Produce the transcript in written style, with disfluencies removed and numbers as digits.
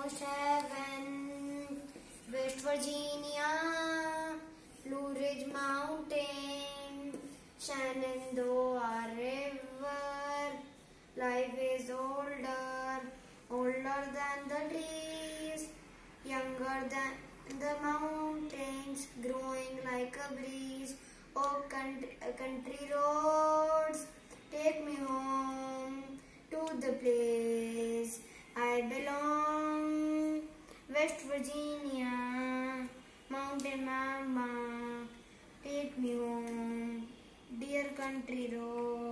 almost heaven. West Virginia, Blue Ridge Mountain, Shenandoah River. Life is older, older than the trees, younger than the mountains, growing like a breeze. Oh, country roads, take me home to the place I belong. West Virginia, mountain mama, take me home, dear country road.